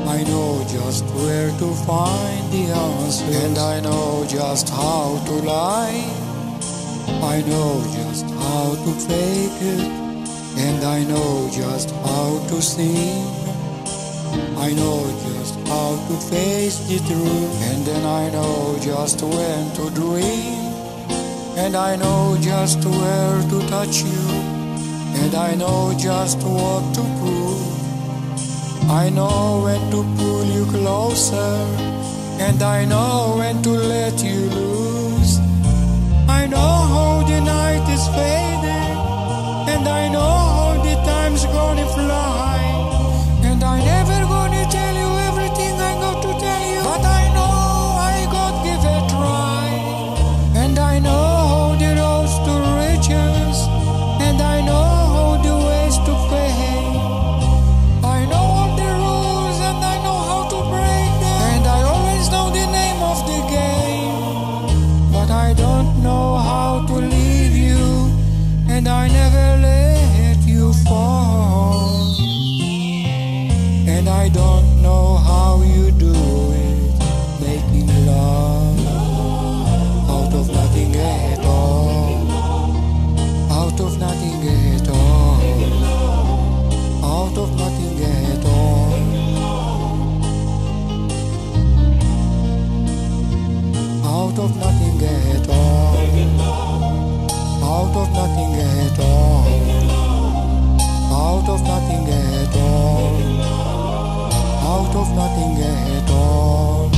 I know just where to find the answers, and I know just how to lie. I know just how to fake it, and I know just how to sing. I know just how to face the truth, and then I know just when to dream. And I know just where to touch you, and I know just what to prove. I know when to pull you closer, and I know when to let you lose. I know how the night is fading, and I know how the time's gonna fly. And I never gonna tell you everything I got to tell you, but I know I got give it a try. And I know how the roads to riches, and I know how the ways to fame. I know all the rules, and I know how to break them, and I always know the name of the game. But I don't know how to leave you, and I never let you fall. And I don't know how you do it, making love out of nothing at all, out of nothing at all, out of nothing at all, out of nothing at all, out of nothing at all, out of nothing at all, out of nothing at all.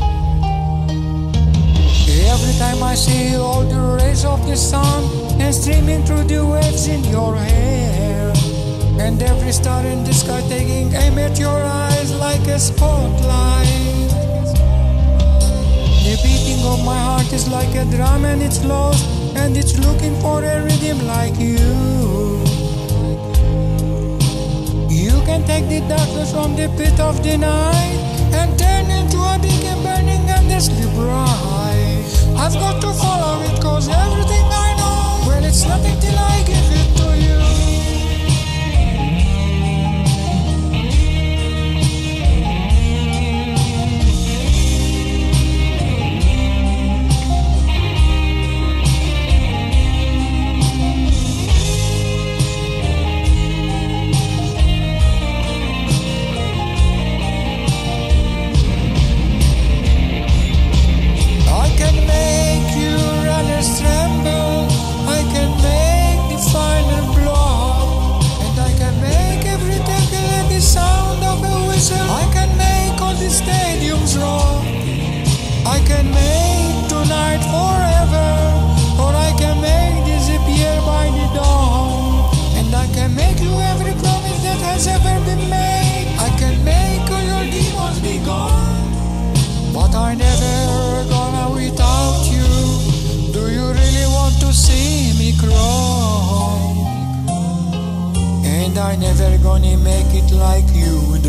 Every time I see all the rays of the sun and streaming through the waves in your hair, and every star in the sky taking aim at your eyes like a spotlight. The beating of my heart is like a drum, and it's lost, and it's looking for a rhythm like you. You can take the darkness from the pit of the night and turn into a beacon burning endlessly bright. I've got to follow it, cause everything I know, well, it's nothing till I give it to you. I can make tonight forever, or I can make disappear by the dawn. And I can make you every promise that has ever been made. I can make all your demons be gone, but I never gonna without you. Do you really want to see me cry? And I never gonna make it like you